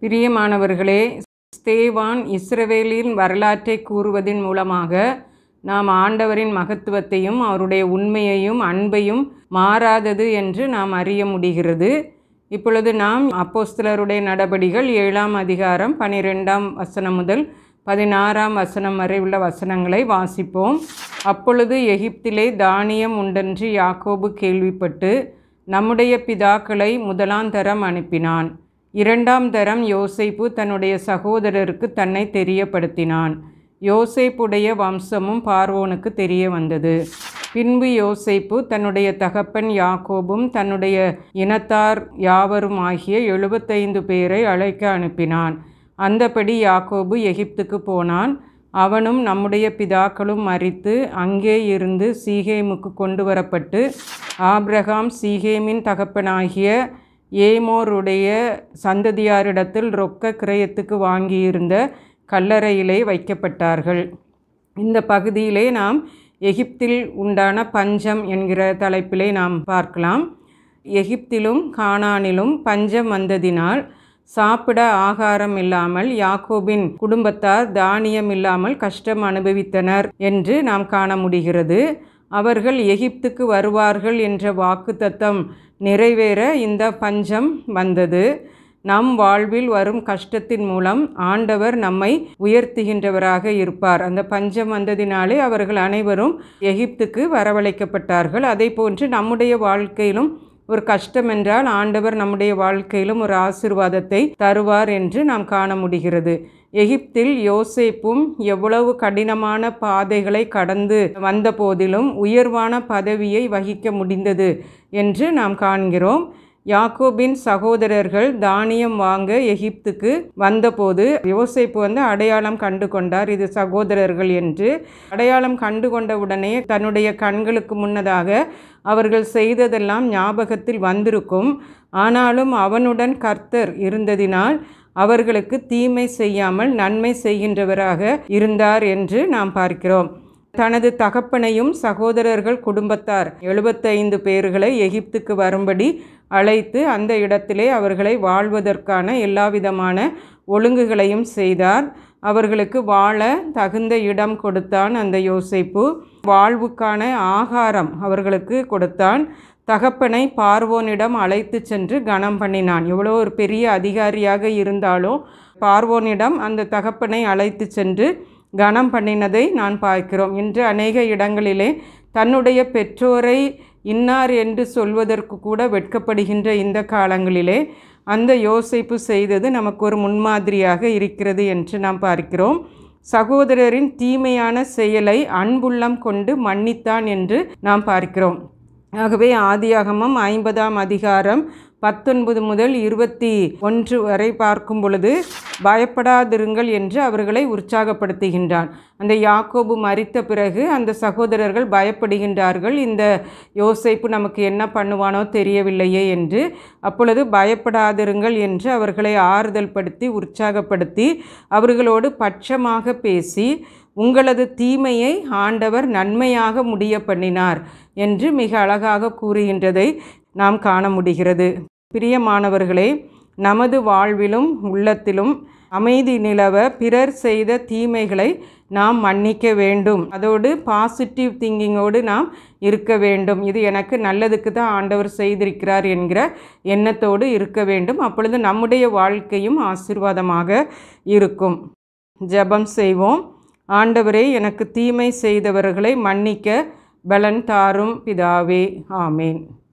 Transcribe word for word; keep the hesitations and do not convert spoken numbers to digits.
பிரியமானவர்களே, ஸ்தேவான் இஸ்ரவேலின் வரலாற்றை கூறுவதன் மூலமாக நாம் ஆண்டவரின் மகத்துவத்தையும் அவருடைய உண்மையையும் அன்பையும் மாறாதது என்று நாம் அறிய முடிகிறது. இப்பொழுது நாம் அப்போஸ்தலருடைய நடபடிகள் ஏழாம் அதிகாரம் பனிரெண்டாம் வசனம் முதல் பதினாறாம் வசனம் வரை உள்ள வசனங்களை வாசிப்போம். அப்பொழுது எகிப்திலே தானியம் உண்டென்று யாக்கோபு கேள்விப்பட்டு நம்முடைய பிதாக்களை முதலாம் தரம் அனுப்பினான். இரண்டாம் தரம் யோசேப்பு தன்னுடைய சகோதரருக்கு தன்னை தெரியப்படுத்தினான். யோசேப்புடைய வம்சமும் பார்வோனுக்கு தெரிய வந்தது. பின்பு யோசேப்பு தன்னுடைய தகப்பன் யாக்கோபும் தன்னுடைய இனத்தார் யாவரும் ஆகிய எழுபத்தைந்து பேரை அழைக்க அனுப்பினான். அந்தபடி யாக்கோபு எகிப்துக்கு போனான். அவனும் நம்முடைய பிதாக்களும் மரித்து அங்கே இருந்து சீகேமுக்கு கொண்டு வரப்பட்டு ஆபிரகாம் சீகேமின் தகப்பனாகிய ஏமோருடைய சந்ததியாரிடத்தில் ரொக்க கிரயத்துக்கு வாங்கியிருந்த கல்லறையிலே வைக்கப்பட்டார்கள். இந்த பகுதியிலே நாம் எகிப்தில் உண்டான பஞ்சம் என்கிற தலைப்பிலே நாம் பார்க்கலாம். எகிப்திலும் கானானிலும் பஞ்சம் வந்ததினால் சாப்பிட ஆகாரம் இல்லாமல் யாக்கோபின் குடும்பத்தார் தானியம் இல்லாமல் கஷ்டம் அனுபவித்தனர் என்று நாம் காண முடிகிறது. அவர்கள் எகிப்துக்கு வருவார்கள் என்ற வாக்குத்தத்தம் நிறைவேற இந்த பஞ்சம் வந்தது. நம் வாழ்வில் வரும் கஷ்டத்தின் மூலம் ஆண்டவர் நம்மை உயர்த்துகின்றவராக இருப்பார். அந்த பஞ்சம் வந்ததினாலே அவர்கள் அனைவரும் எகிப்துக்கு வரவழைக்கப்பட்டார்கள். அதே போன்று நம்முடைய வாழ்க்கையிலும் ஒரு கஷ்டம் என்றால் ஆண்டவர் நம்முடைய வாழ்க்கையிலும் ஒரு ஆசீர்வாதத்தை தருவார் என்று நாம் காண முடிகிறது. எகிப்தில் யோசேப்பும் எவ்வளவு கடினமான பாதைகளை கடந்து வந்த போதிலும் உயர்வான பதவியை வகிக்க முடிந்தது என்று நாம் காண்கிறோம். யாக்கோபின் சகோதரர்கள் தானியம் வாங்க எகிப்துக்கு வந்தபோது யோசேப்பு வந்து அடையாளம் கண்டு கொண்டார், இது சகோதரர்கள் என்று. அடையாளம் கண்டு கொண்ட உடனே தன்னுடைய கண்களுக்கு முன்னதாக அவர்கள் செய்ததெல்லாம் ஞாபகத்தில் வந்திருக்கும். ஆனாலும் அவனுடன் கர்த்தர் இருந்ததினால் அவர்களுக்கு தீமை செய்யாமல் நன்மை செய்கின்றவராக இருந்தார் என்று நாம் பார்க்கிறோம். தனது தகப்பனையும் சகோதரர்கள் குடும்பத்தார் எழுபத்தைந்து பேர்களை எகிப்துக்கு வரும்படி அழைத்து அந்த இடத்திலே அவர்களை வாழ்வதற்கான எல்லாவிதமான ஒழுங்குகளையும் செய்தார். அவர்களுக்கு வாழ தகுந்த இடம் கொடுத்தான் அந்த யோசேப்பு. வாழ்வுக்கான ஆகாரம் அவர்களுக்கு கொடுத்தான். தகப்பனை பார்வோனிடம் அழைத்து சென்று கனம் பண்ணினான். எவ்வளோ ஒரு பெரிய அதிகாரியாக இருந்தாலும் பார்வோனிடம் அந்த தகப்பனை அழைத்து சென்று கனம் பண்ணினதை நான் பார்க்கிறோம். இன்று அநேக இடங்களிலே தன்னுடைய பெற்றோரை இன்னார் என்று சொல்வதற்கு கூட வெட்கப்படுகின்ற இந்த காலங்களிலே அந்த யோசேப்பு செய்தது நமக்கு ஒரு முன்மாதிரியாக இருக்கிறது என்று நாம் பார்க்கிறோம். சகோதரரின் தீமையான செயலை அன்புள்ளம் கொண்டு மன்னித்தான் என்று நாம் பார்க்கிறோம். ஆகவே ஆதியாகமம் ஐம்பதாம் அதிகாரம் பத்தொன்பது முதல் இருபத்தி ஒன்று வரை பார்க்கும் பொழுது பயப்படாதிருங்கள் என்று அவர்களை உற்சாகப்படுத்துகின்றான். அந்த யாக்கோபு மரித்த பிறகு அந்த சகோதரர்கள் பயப்படுகின்றார்கள், இந்த யோசேப்பு நமக்கு என்ன பண்ணுவானோ தெரியவில்லையே என்று. அப்பொழுது பயப்படாதிருங்கள் என்று அவர்களை ஆறுதல் படுத்தி உற்சாகப்படுத்தி அவர்களோடு பட்சமாக பேசி உங்களது தீமையை ஆண்டவர் நன்மையாக முடிய பண்ணினார் என்று மிக அழகாக கூறுகின்றதை நாம் காண முடிகிறது. பிரியமானவர்களே, நமது வாழ்விலும் உள்ளத்திலும் அமைதி நிலவ பிறர் செய்த தீமைகளை நாம் மன்னிக்க வேண்டும். அதோடு பாசிட்டிவ் திங்கிங்கோடு நாம் இருக்க வேண்டும். இது எனக்கு நல்லதுக்கு தான் ஆண்டவர் செய்திருக்கிறார் என்கிற எண்ணத்தோடு இருக்க வேண்டும். அப்பொழுது நம்முடைய வாழ்க்கையும் ஆசீர்வாதமாக இருக்கும். ஜெபம் செய்வோம். ஆண்டவரே, எனக்கு தீமை செய்தவர்களை மன்னிக்க பலன் தாரும் பிதாவே. ஆமேன்.